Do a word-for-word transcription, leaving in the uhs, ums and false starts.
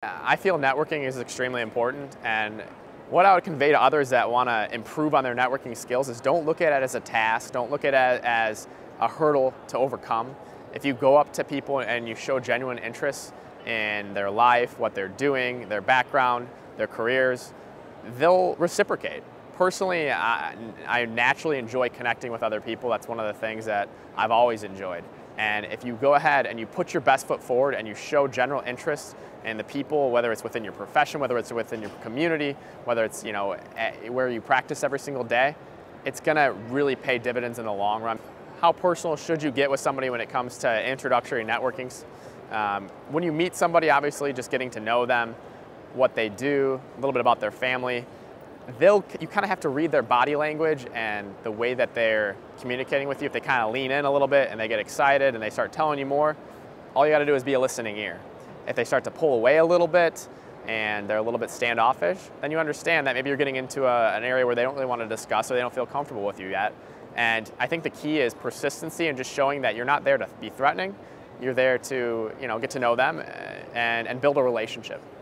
I feel networking is extremely important, and what I would convey to others that want to improve on their networking skills is don't look at it as a task, don't look at it as a hurdle to overcome. If you go up to people and you show genuine interest in their life, what they're doing, their background, their careers, they'll reciprocate. Personally, I, I naturally enjoy connecting with other people. That's one of the things that I've always enjoyed. And if you go ahead and you put your best foot forward and you show general interest in the people, whether it's within your profession, whether it's within your community, whether it's, you know, where you practice every single day, it's gonna really pay dividends in the long run. How personal should you get with somebody when it comes to introductory networking? Um, when you meet somebody, obviously just getting to know them, what they do, a little bit about their family, they'll, you kind of have to read their body language and the way that they're communicating with you. If they kind of lean in a little bit and they get excited and they start telling you more, all you got to do is be a listening ear. If they start to pull away a little bit and they're a little bit standoffish, then you understand that maybe you're getting into a, an area where they don't really want to discuss or they don't feel comfortable with you yet. And I think the key is persistency and just showing that you're not there to be threatening. You're there to, you know, get to know them and, and build a relationship.